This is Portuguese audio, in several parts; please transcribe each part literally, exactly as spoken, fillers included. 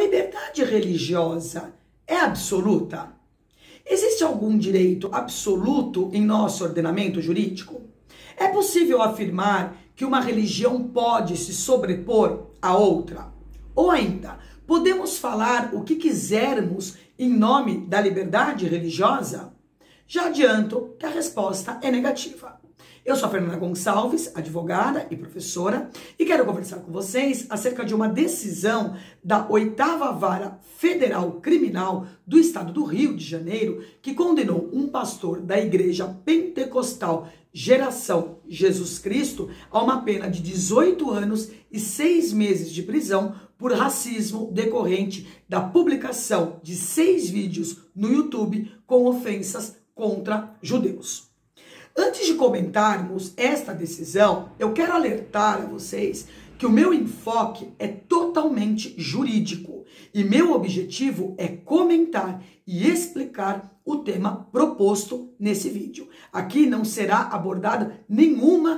liberdade religiosa é absoluta? Existe algum direito absoluto em nosso ordenamento jurídico? É possível afirmar que uma religião pode se sobrepor a outra? Ou ainda, podemos falar o que quisermos em nome da liberdade religiosa? Já adianto que a resposta é negativa. Eu sou a Fernanda Gonçalves, advogada e professora, e quero conversar com vocês acerca de uma decisão da oitava Vara Federal Criminal do Estado do Rio de Janeiro, que condenou um pastor da Igreja Pentecostal Geração Jesus Cristo a uma pena de dezoito anos e seis meses de prisão por racismo decorrente da publicação de seis vídeos no YouTube com ofensas contra judeus. Antes de comentarmos esta decisão, eu quero alertar a vocês que o meu enfoque é totalmente jurídico e meu objetivo é comentar e explicar o tema proposto nesse vídeo. Aqui não será abordada nenhuma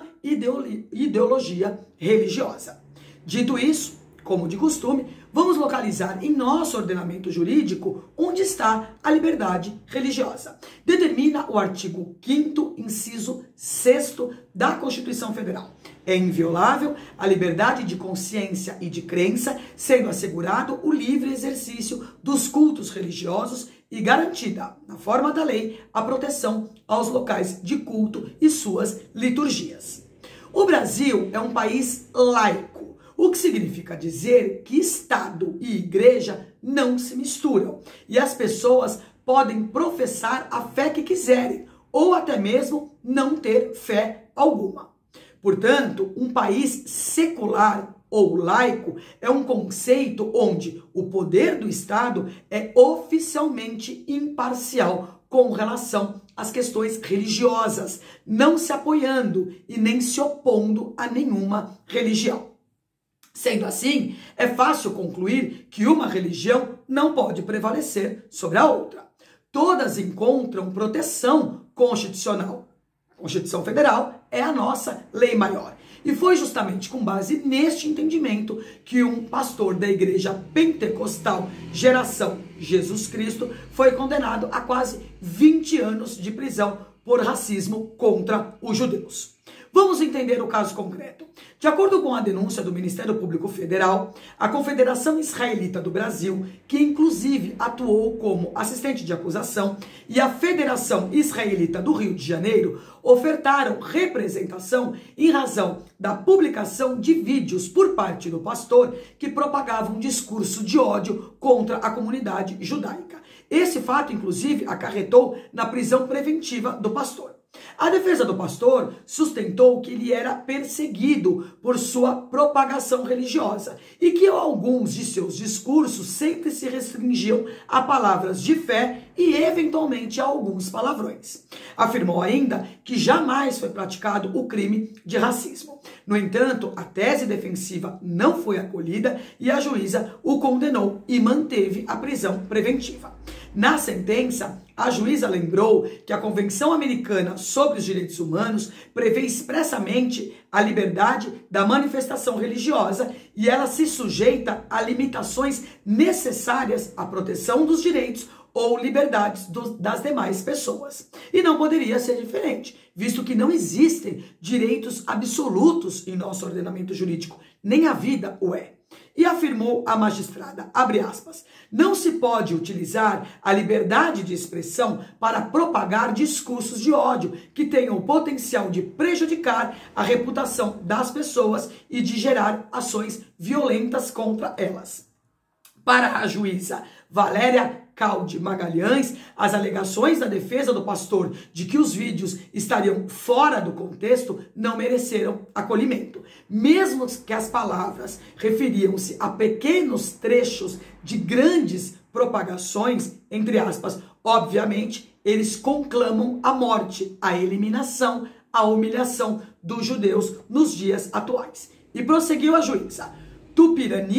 ideologia religiosa. Dito isso, como de costume, vamos localizar em nosso ordenamento jurídico onde está a liberdade religiosa. Determina o artigo quinto, inciso sexto da Constituição Federal. É inviolável a liberdade de consciência e de crença, sendo assegurado o livre exercício dos cultos religiosos e garantida, na forma da lei, a proteção aos locais de culto e suas liturgias. O Brasil é um país laico, o que significa dizer que Estado e Igreja não se misturam e as pessoas podem professar a fé que quiserem ou até mesmo não ter fé alguma. Portanto, um país secular ou laico é um conceito onde o poder do Estado é oficialmente imparcial com relação às questões religiosas, não se apoiando e nem se opondo a nenhuma religião. Sendo assim, é fácil concluir que uma religião não pode prevalecer sobre a outra. Todas encontram proteção constitucional. A Constituição Federal é a nossa lei maior. E foi justamente com base neste entendimento que um pastor da Igreja Pentecostal Geração Jesus Cristo foi condenado a quase vinte anos de prisão por racismo contra os judeus. Vamos entender o caso concreto. De acordo com a denúncia do Ministério Público Federal, a Confederação Israelita do Brasil, que inclusive atuou como assistente de acusação, e a Federação Israelita do Rio de Janeiro ofertaram representação em razão da publicação de vídeos por parte do pastor que propagava um discurso de ódio contra a comunidade judaica. Esse fato, inclusive, acarretou na prisão preventiva do pastor. A defesa do pastor sustentou que ele era perseguido por sua propagação religiosa e que alguns de seus discursos sempre se restringiam a palavras de fé e eventualmente a alguns palavrões. Afirmou ainda que jamais foi praticado o crime de racismo. No entanto, a tese defensiva não foi acolhida e a juíza o condenou e manteve a prisão preventiva. Na sentença, a juíza lembrou que a Convenção Americana sobre os Direitos Humanos prevê expressamente a liberdade da manifestação religiosa e ela se sujeita a limitações necessárias à proteção dos direitos ou liberdades do, das demais pessoas. E não poderia ser diferente, visto que não existem direitos absolutos em nosso ordenamento jurídico, nem a vida o é. E afirmou a magistrada, abre aspas, não se pode utilizar a liberdade de expressão para propagar discursos de ódio que tenham o potencial de prejudicar a reputação das pessoas e de gerar ações violentas contra elas. Para a juíza Valéria Calde Magalhães, as alegações da defesa do pastor de que os vídeos estariam fora do contexto não mereceram acolhimento. Mesmo que as palavras referiam-se a pequenos trechos de grandes propagações, entre aspas, obviamente, eles conclamam a morte, a eliminação, a humilhação dos judeus nos dias atuais. E prosseguiu a juíza. Tupirani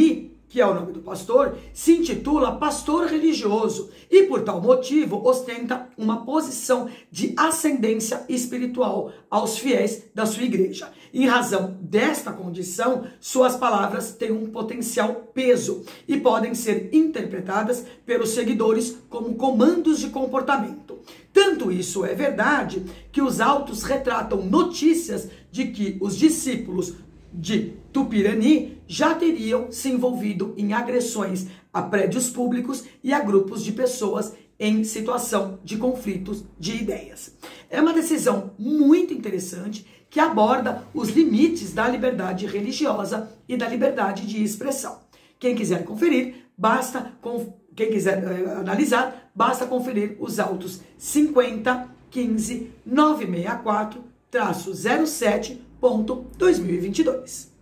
que é o nome do pastor, se intitula pastor religioso e, por tal motivo, ostenta uma posição de ascendência espiritual aos fiéis da sua igreja. Em razão desta condição, suas palavras têm um potencial peso e podem ser interpretadas pelos seguidores como comandos de comportamento. Tanto isso é verdade que os autos retratam notícias de que os discípulos de Tupirani já teriam se envolvido em agressões a prédios públicos e a grupos de pessoas em situação de conflitos de ideias. É uma decisão muito interessante que aborda os limites da liberdade religiosa e da liberdade de expressão. Quem quiser conferir, basta, quem quiser uh, analisar, basta conferir os autos cinquenta, quinze, novecentos e sessenta e quatro, zero sete ponto dois mil e vinte e dois.